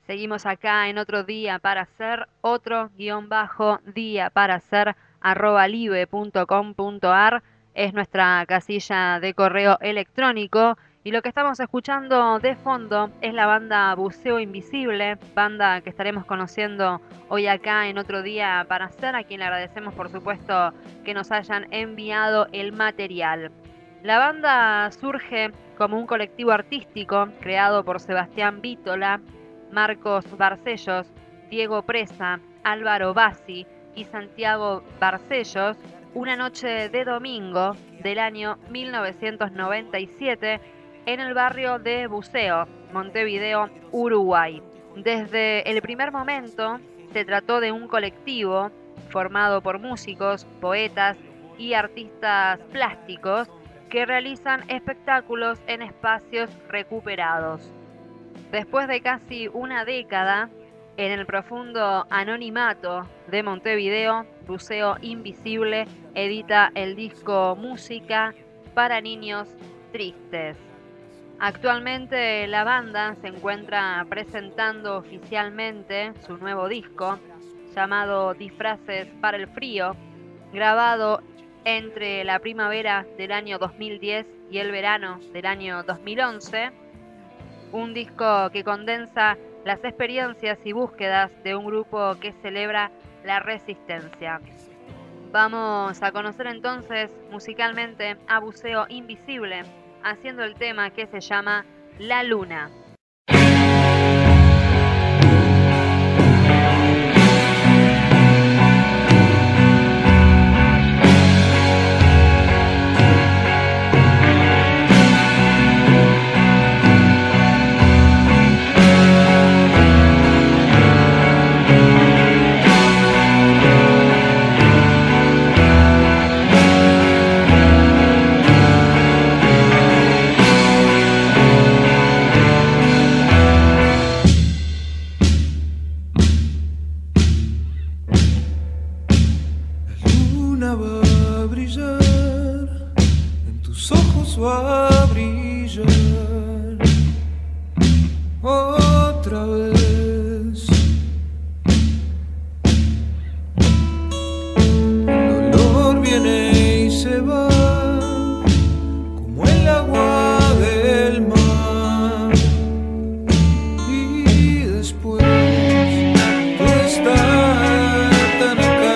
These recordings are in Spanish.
Seguimos acá en otro día para hacer, otro guión bajo día para hacer, @live.com.ar es nuestra casilla de correo electrónico. Y lo que estamos escuchando de fondo es la banda Buceo Invisible, banda que estaremos conociendo hoy acá en otro día para hacer, a quien le agradecemos por supuesto que nos hayan enviado el material. La banda surge como un colectivo artístico creado por Sebastián Vítola, Marcos Barcellos, Diego Presa, Álvaro Bassi y Santiago Barcellos, una noche de domingo del año 1997 en el barrio de Buceo, Montevideo, Uruguay. Desde el primer momento se trató de un colectivo formado por músicos, poetas y artistas plásticos que realizan espectáculos en espacios recuperados. Después de casi una década, en el profundo anonimato de Montevideo, Buceo Invisible edita el disco Música para Niños Tristes. Actualmente la banda se encuentra presentando oficialmente su nuevo disco, llamado Disfraces para el Frío, grabado entre la primavera del año 2010 y el verano del año 2011. Un disco que condensa las experiencias y búsquedas de un grupo que celebra la resistencia. Vamos a conocer entonces musicalmente a Buceo Invisible, haciendo el tema que se llama La Luna. Va a brillar otra vez. El dolor viene y se va como el agua del mar, y después tú estás tan acá.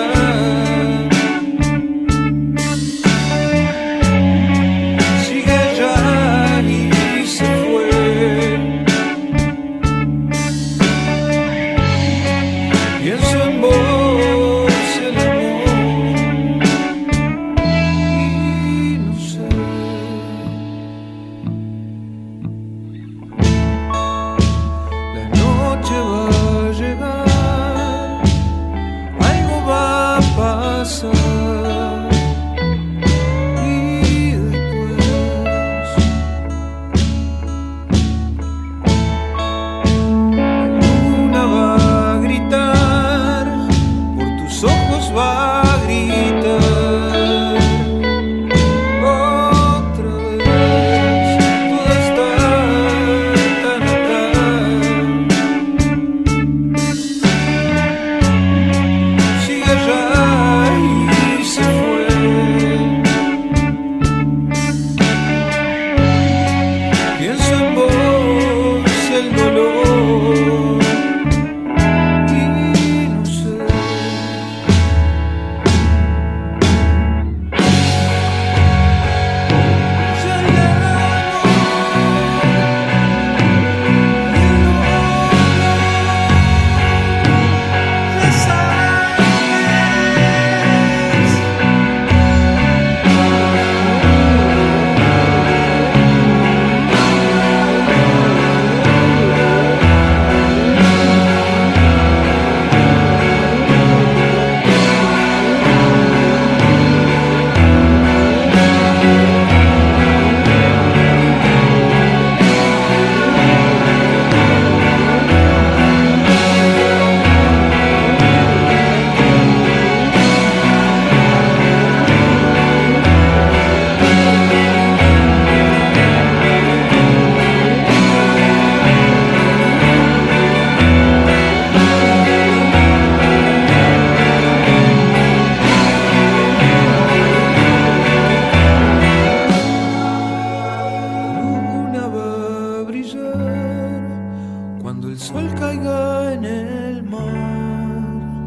cuando el sol caiga en el mar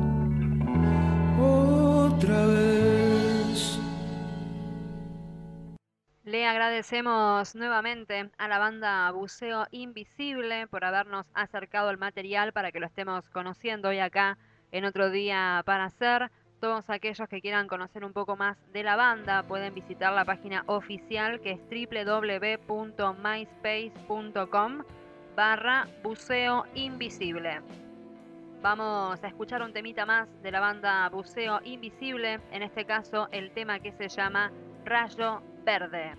otra vez. Le agradecemos nuevamente a la banda Buceo Invisible por habernos acercado el material para que lo estemos conociendo hoy acá en Otro Día para Hacer. Todos aquellos que quieran conocer un poco más de la banda pueden visitar la página oficial, que es www.myspace.com/Buceo Invisible. Vamos a escuchar un temita más de la banda Buceo Invisible, en este caso el tema que se llama Rayo Verde.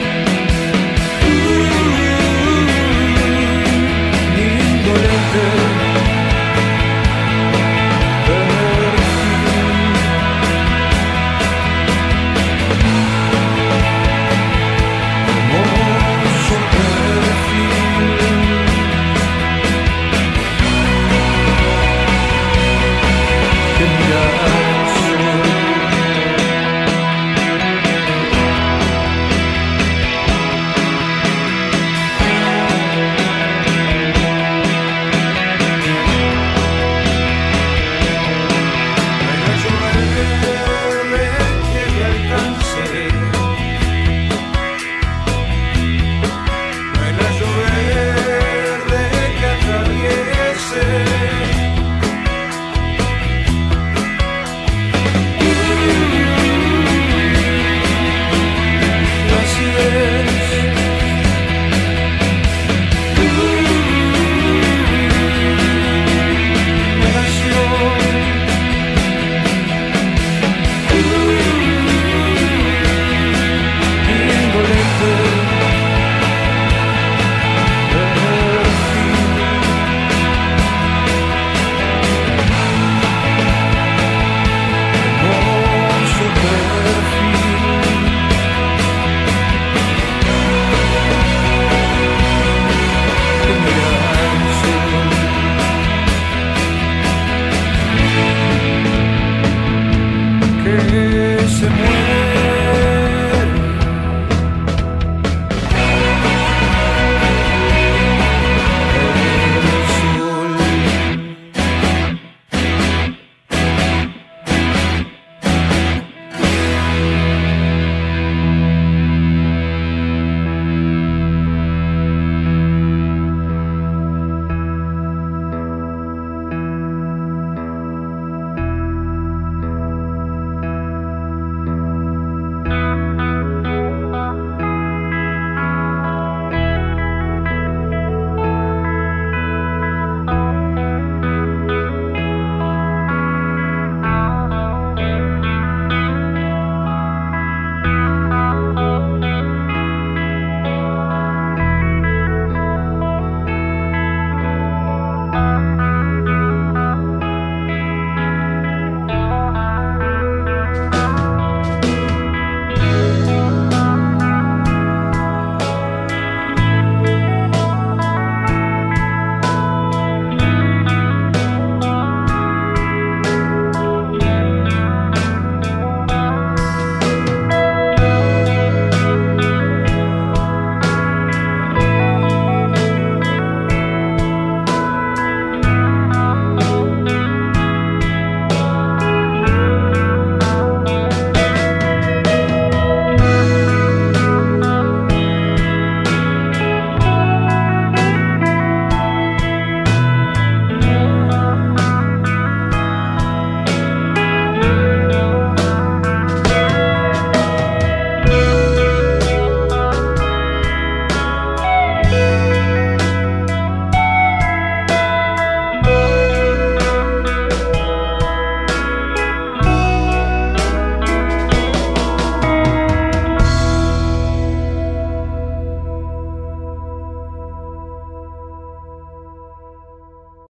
Indolente.